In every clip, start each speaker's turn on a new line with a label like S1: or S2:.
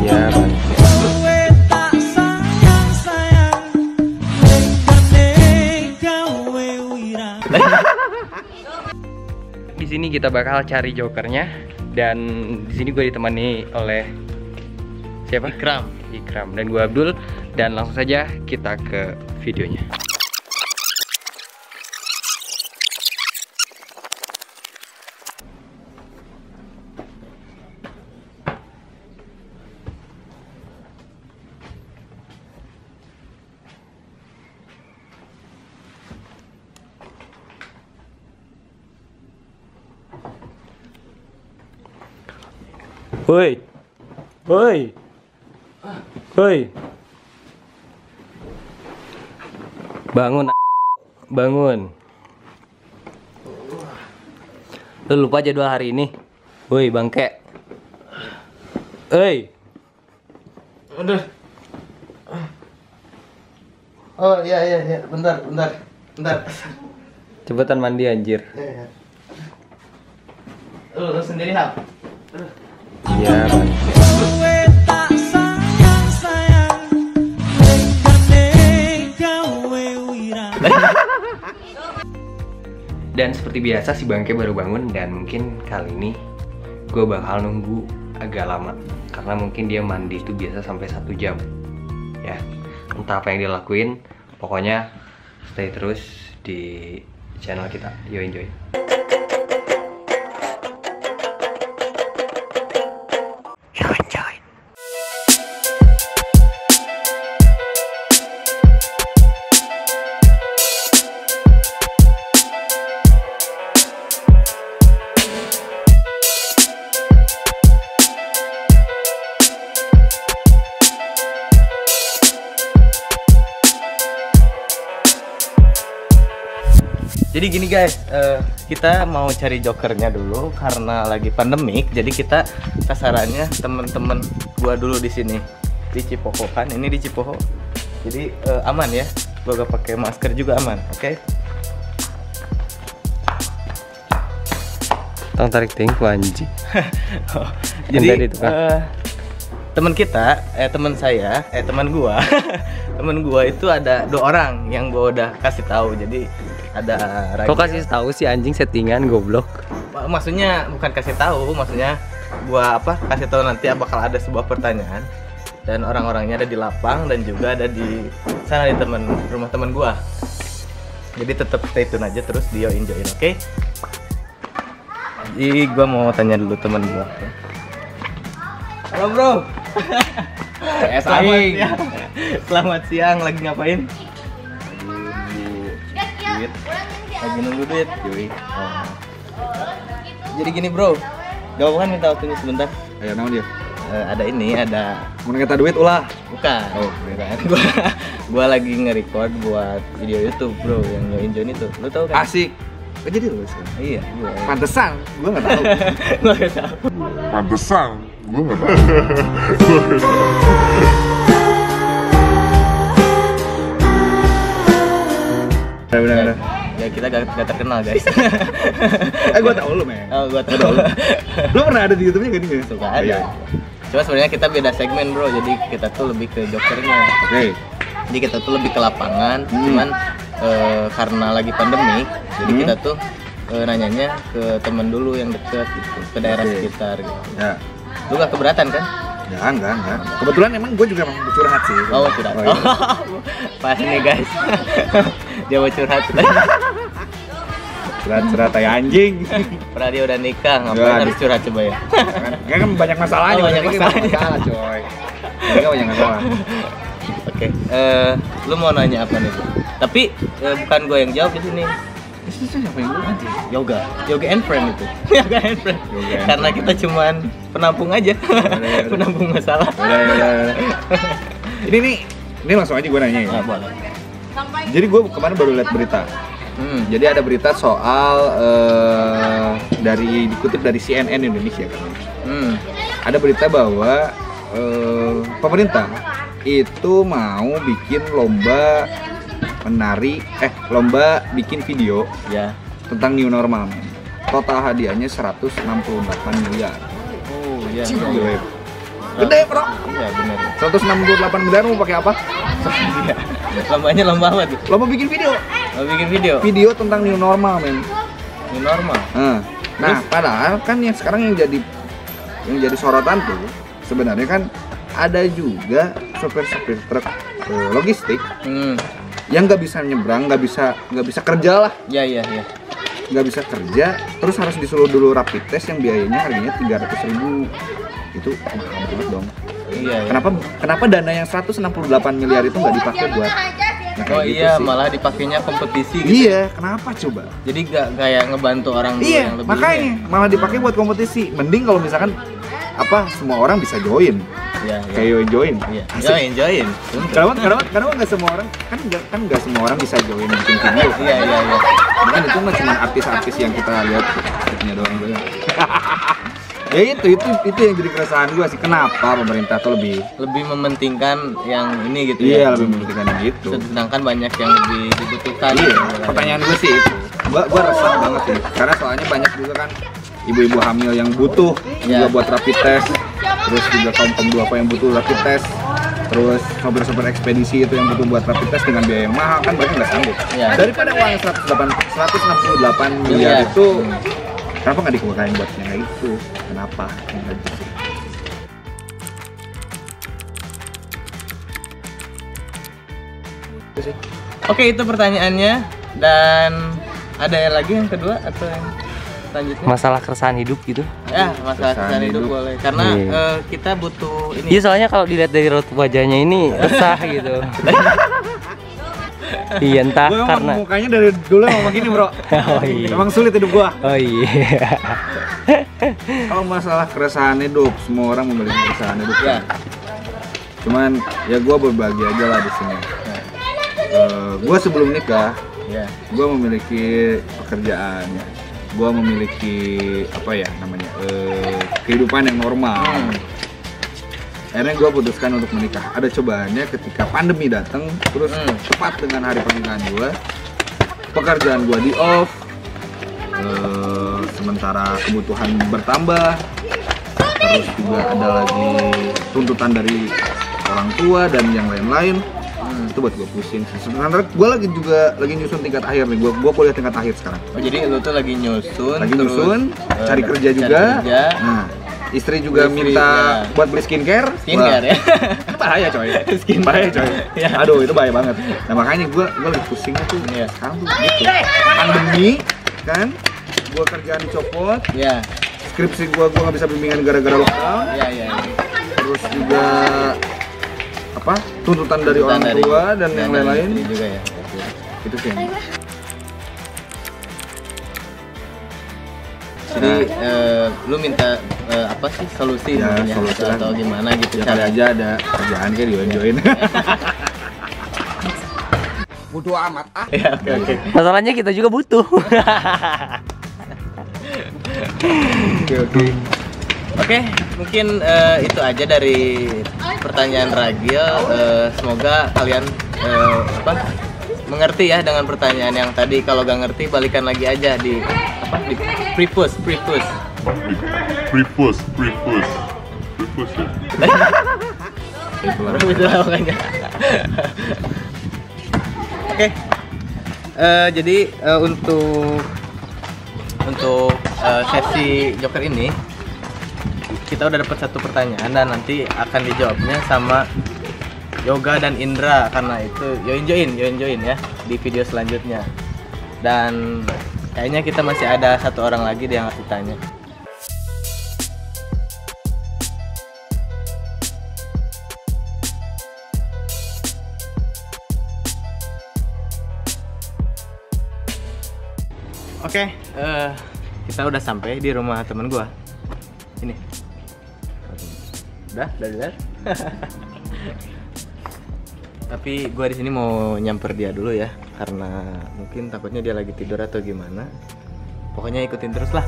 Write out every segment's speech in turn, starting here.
S1: Ya, di sini kita bakal cari jokernya dan di sini gue ditemani oleh siapa? Ikram dan gue Abdul, dan langsung saja kita ke videonya. Woi, woi, woi, bangun, bangun. Lu lupa jadwal hari ini? Woi, bangke. Woi.
S2: Udah. Oh iya, bentar.
S1: Cepetan mandi anjir.
S2: Iya. Lu sendiri hap.
S1: Iya, Bang. Dan seperti biasa si bangke baru bangun, dan mungkin kali ini gue bakal nunggu agak lama karena mungkin dia mandi itu biasa sampai 1 jam. Ya, entah apa yang dia lakuin, pokoknya stay terus di channel kita. Yo, enjoy.
S2: Jadi gini guys, kita mau cari jokernya dulu karena lagi pandemik. Jadi kita kasarannya temen-temen gua dulu di sini di Cipoho kan. Ini di Cipoho. Jadi aman ya. Gua gak pakai masker juga aman, oke?
S1: Tong tarik tingku anjing.
S2: Jadi teman kita, teman saya, teman gua, teman gua itu ada 2 orang yang gua udah kasih tahu. Jadi ada Raja.
S1: Kok kasih tahu sih anjing, settingan goblok.
S2: Maksudnya bukan kasih tahu, maksudnya gua kasih tahu nanti bakal ada sebuah pertanyaan dan orang-orangnya ada di lapang dan juga ada di sana di rumah teman gua. Jadi tetap stay tune aja terus dia enjoyin, oke? Jadi gua mau tanya dulu teman gua. Halo bro. Selamat siang, lagi ngapain? Lagi nunggu duit. Yoi. Jadi gini bro, gak kan minta waktunya sebentar.
S3: Ayo naon dia?
S2: Ada ini, ada
S3: Mau ngeta duit ulah.
S2: bukan.
S3: Oh,
S2: Bukan. Gua lagi nge-record buat video YouTube bro, yang join itu. Lu tahu kan?
S3: Asik. Oh, jadi lu sih.
S2: Iya, gua.
S3: Pantesan, gua enggak tahu.
S2: Gua gak tahu.
S4: Pantesan, gue nggak tahu.
S3: Benar.
S2: Ya kita gak terkenal guys.
S3: Gua tahu lu, men.
S2: Oh, gua tahu.
S3: Lu pernah ada di YouTube-nya gak nih?
S2: Suka ada. Cuma sebenarnya kita beda segmen bro, jadi kita tuh lebih ke jokernya.
S3: Oke.
S2: Jadi kita tuh lebih ke lapangan, cuman karena lagi pandemi, jadi kita tuh nanyanya ke temen dulu yang deket gitu, ke daerah sekitar gitu.
S3: Ya.
S2: Lu gak keberatan kan?
S3: Ya, enggak. Kebetulan emang gue juga emang curhat sih.
S2: Oh, curhat.
S3: Oh, iya.
S2: Pas nih guys. Dia mau curhat.
S3: Curhat ya anjing.
S2: Pernah dia udah nikah, ngapain
S3: Ya,
S2: harus curhat coba ya?
S3: Kan banyak masalahnya.
S2: Oh, banyak masalahnya.
S3: Masalah, coy. Mereka banyak masalah.
S2: Oke, lu mau nanya apa nih? Tapi bukan gue yang jawab di sini.
S3: Siapa yang gue anjing?
S2: Yoga and friend itu. Yoga and friend. Karena kita cuman penampung aja. Penampung masalah.
S3: Udah. Ini langsung aja gue nanya ya.
S2: Boleh.
S3: Jadi gue kemarin baru lihat berita. Jadi ada berita soal dikutip dari CNN Indonesia kan. Ada berita bahwa pemerintah itu mau bikin lomba bikin video
S2: Ya.
S3: tentang new normal. Total hadiahnya 168 miliar.
S2: Oh iya.
S3: Gila. Gede, Bro.
S2: Iya benar.
S3: 168 miliar mau pakai apa?
S2: Iya. Lombanya lomba apa tuh?
S3: Lo mau bikin video?
S2: Mau bikin video?
S3: Video tentang new normal, men.
S2: Ini normal.
S3: Nah, padahal kan yang sekarang yang jadi sorotan tuh sebenarnya kan ada juga sopir-sopir truk logistik yang nggak bisa nyebrang, nggak bisa kerja lah.
S2: Iya.
S3: Nggak bisa kerja, terus harus disuruh dulu rapid test yang biayanya harganya 300.000. Itu mahal banget dong.
S2: Iya.
S3: Kenapa dana yang 168 miliar itu nggak dipakai buat
S2: Oh iya, malah dipakainya kompetisi gitu.
S3: Iya, kenapa coba?
S2: Jadi gak kayak ngebantu orang dulu
S3: Iya,
S2: yang lebih
S3: makanya
S2: ini.
S3: malah dipakai buat kompetisi. Mending kalau misalkan semua orang bisa join.
S2: Iya.
S3: Kayak join.
S2: Iya.
S3: Asik.
S2: Join.
S3: Kenapa nggak semua orang nggak semua orang bisa join bikin video.
S2: Iya.
S3: Mungkin itu mah cuma artis-artis yang kita lihat artisnya doang. Ya itu yang jadi keresahan gue sih, kenapa pemerintah tuh lebih
S2: mementingkan yang ini gitu
S3: iya
S2: ya.
S3: lebih mementingkan yang itu.
S2: Sedangkan banyak yang lebih dibutuhkan.
S3: Iya,
S2: gitu.
S3: pertanyaan gue sih itu. Gua resah banget sih, karena soalnya banyak juga kan ibu-ibu hamil yang butuh juga buat rapid test, terus juga kaum duafa yang butuh rapid test, terus sopir-sopir ekspedisi itu yang butuh buat rapid test dengan biaya yang mahal, kan mereka nggak sanggup.
S2: Iya.
S3: Daripada uang 168 miliar itu, kenapa nggak dikeluarkan buat yang kayak itu? Kenapa? Yang gitu sih. Itu sih.
S2: Oke, itu pertanyaannya. Dan ada lagi yang kedua atau yang selanjutnya?
S1: Masalah keresahan hidup gitu.
S2: Ya, masalah
S3: Keresahan
S2: kesan hidup
S3: hidup.
S2: boleh. Karena
S1: Iya.
S2: kita butuh ini.
S1: Iya, soalnya kalau dilihat dari raut wajahnya ini resah gitu. Iya, entah
S3: Gue
S1: karena
S3: mukanya dari dulu emang gini, Bro.
S1: Oh iya.
S3: Emang sulit hidup gua.
S1: Oh iya.
S3: Kalau masalah keresahan hidup, semua orang memiliki keresahan hidup.
S2: Ya.
S3: Cuman ya gua berbagi aja lah di sini. Gua sebelum nikah,
S2: Ya.
S3: gua memiliki pekerjaan, gua memiliki kehidupan yang normal. Akhirnya gue putuskan untuk menikah. Ada cobaannya ketika pandemi datang, terus tepat dengan hari pernikahan gue, pekerjaan gue di off, sementara kebutuhan bertambah, terus juga ada lagi tuntutan dari orang tua dan yang lain-lain. Itu buat gue pusing. Sebenarnya gue lagi nyusun tingkat akhir nih. Gue kuliah tingkat akhir sekarang.
S2: Oh, jadi lu tuh lagi nyusun,
S3: Cari kerja juga. Nah, istri juga minta buat beli skincare.
S2: Skincare ya.
S3: Itu bahaya coy.
S2: Skincare.
S3: Bahaya coy.
S2: Ya.
S3: Aduh, itu bahaya banget. Nah, makanya gue lagi pusingnya tuh sekarang tuh gitu. Pandemi kan, gue kerjaan dicopot,
S2: Ya.
S3: skripsi gue nggak bisa bimbingan gara-gara lockdown.
S2: Ya.
S3: Terus juga tuntutan dari orang tua dan yang lain-lain.
S2: istri juga ya.
S3: Itu sih.
S2: Jadi lu minta apa sih solusi
S3: Ya,
S2: mungkin ya,
S3: solusi
S2: atau gimana gitu
S3: Ya kali aja ada kerjaan kayak join-join. Bodoh amat ah.
S2: Ya, oke.
S1: Masalahnya kita juga butuh.
S3: Oke.
S2: Oke, mungkin itu aja dari pertanyaan Ragil. Semoga kalian mengerti ya dengan pertanyaan yang tadi. Kalau gak ngerti balikan lagi aja di pre-post.
S4: Prepus ya.
S2: Itu lah makanya. Oke. Jadi untuk sesi Joker ini kita udah dapat satu pertanyaan dan nanti akan dijawabnya sama Yoga dan Indra, karena itu join ya di video selanjutnya. Dan kayaknya kita masih ada satu orang lagi yang harus ditanya. Oke, kita udah sampai di rumah temen gua. Ini. Udah lihat. Tapi gua di sini mau nyamper dia dulu ya, karena mungkin takutnya dia lagi tidur atau gimana. Pokoknya ikutin terus lah.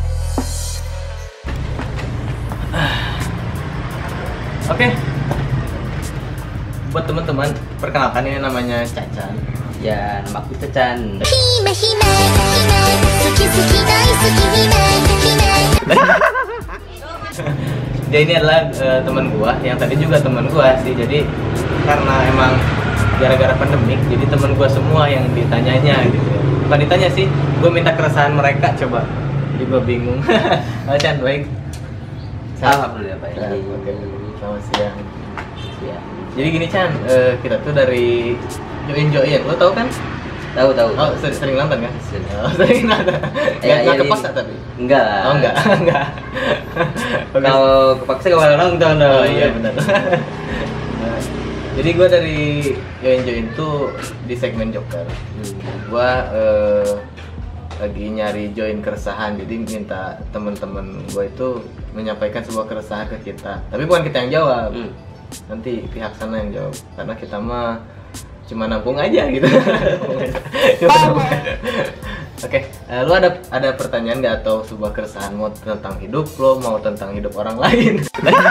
S2: Oke, buat teman-teman, perkenalkan ini namanya Cacan.
S1: Ya, nama aku Cacan.
S2: Dia ini adalah teman gua yang tadi juga teman gua sih. Jadi karena emang gara-gara pandemik, jadi teman gua semua yang ditanyanya gitu. Bukan ditanya sih, gua minta keresahan mereka coba. Jadi gua bingung. Chan, baik.
S1: Alhamdulillah Pak.
S2: Oke. Selamat siang. Jadi gini Chan, kita tuh dari Join, lo tau kan?
S1: Tahu.
S2: Oh, sering nonton kan?
S1: Sering.
S2: Oh, sering nonton. Nggak ke pos tapi?
S1: Enggak lah.
S2: Oh enggak.
S1: Kalau kepaksa gak bakal nonton dong.
S2: Oh iya benar. Nah, jadi gue dari Join tuh di segmen Joker. Gue lagi nyari join keresahan, jadi minta temen-temen gue itu menyampaikan sebuah keresahan ke kita. Tapi bukan kita yang jawab, nanti pihak sana yang jawab. Karena kita mah cuma nampung aja gitu. Oke, lu ada pertanyaan nggak atau sebuah keresahan, mau tentang hidup lo, mau tentang hidup orang lain?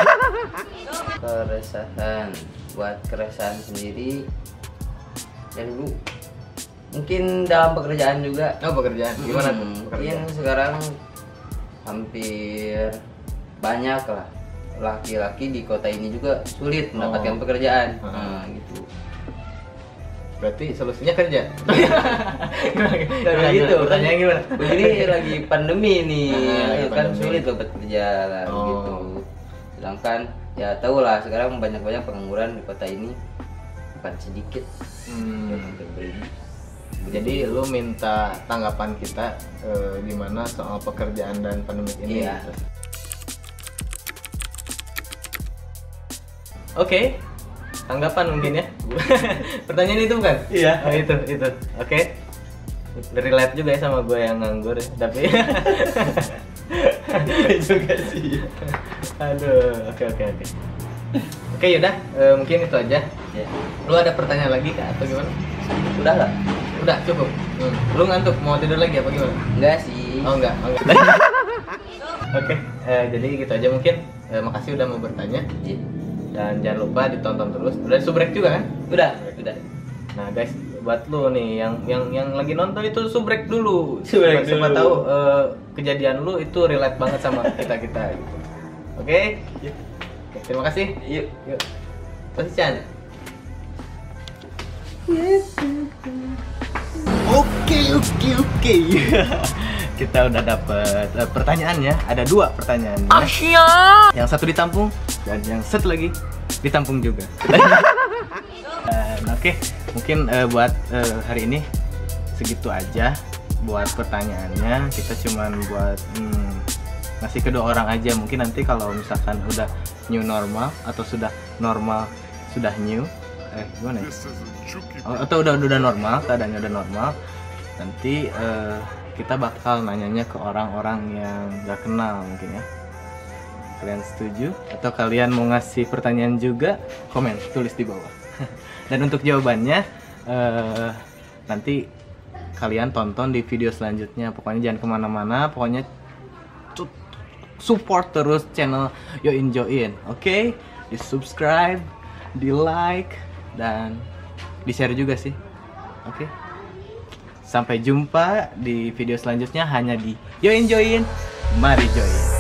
S1: Keresahan, buat keresahan sendiri dan dulu mungkin dalam pekerjaan juga.
S2: Oh pekerjaan, gimana tuh?
S1: Mungkin sekarang hampir banyak lah laki-laki di kota ini juga sulit mendapatkan pekerjaan. Nah, gitu.
S2: Berarti solusinya kerja.
S1: Karena gitu,
S2: pertanyaannya gimana?
S1: Begini lagi pandemi nih,
S2: lagi
S1: kan
S2: pandemi.
S1: sulit dapat kerja lah gitu. Sedangkan ya tau lah sekarang banyak pengangguran di kota ini, bukan sedikit. Hampir beribu.
S2: Jadi lu minta tanggapan kita gimana soal pekerjaan dan pandemi ini?
S1: Iya.
S2: Oke. Tanggapan mungkin ya. Pertanyaan itu bukan? Iya. Oh, itu. Oke. Relate juga ya sama gue yang nganggur ya. Tapi juga sih. Aduh, oke. Oke, yaudah, mungkin itu aja.
S1: Ya.
S2: Lu ada pertanyaan lagi kah atau gimana?
S1: Udah lah.
S2: Udah cukup. Lu ngantuk mau tidur lagi apa gimana?
S1: Enggak sih.
S2: Oh enggak. Oke, jadi gitu aja mungkin. Makasih udah mau bertanya.
S1: Iya.
S2: Dan jangan lupa ditonton terus. Udah subrek juga kan?
S1: Udah.
S2: Nah guys, buat lu nih yang lagi nonton itu subrek dulu.
S1: Subrek
S2: Siapa
S1: dulu.
S2: tahu kejadian lu itu relate banget sama kita gitu. Oke? Oke, terima kasih.
S1: Yuk.
S2: Terima kasih Chan. Oke. Kita udah dapet pertanyaannya. Ada 2 pertanyaan. Yang satu ditampung dan yang satu lagi ditampung juga. Oke, mungkin buat hari ini segitu aja buat pertanyaannya. Kita cuman buat ngasih kedua orang aja. Mungkin nanti kalau misalkan udah new normal atau sudah normal sudah new, gimana ya? Atau udah normal, keadaannya udah normal, nanti kita bakal nanyanya ke orang-orang yang gak kenal mungkin ya. Kalian setuju? Atau kalian mau ngasih pertanyaan juga? Komen, tulis di bawah. Dan untuk jawabannya nanti kalian tonton di video selanjutnya. Pokoknya jangan kemana-mana. Pokoknya support terus channel Join. Oke? Di subscribe, di like, dan di share juga sih. Oke? Sampai jumpa di video selanjutnya hanya di Join. Mari join.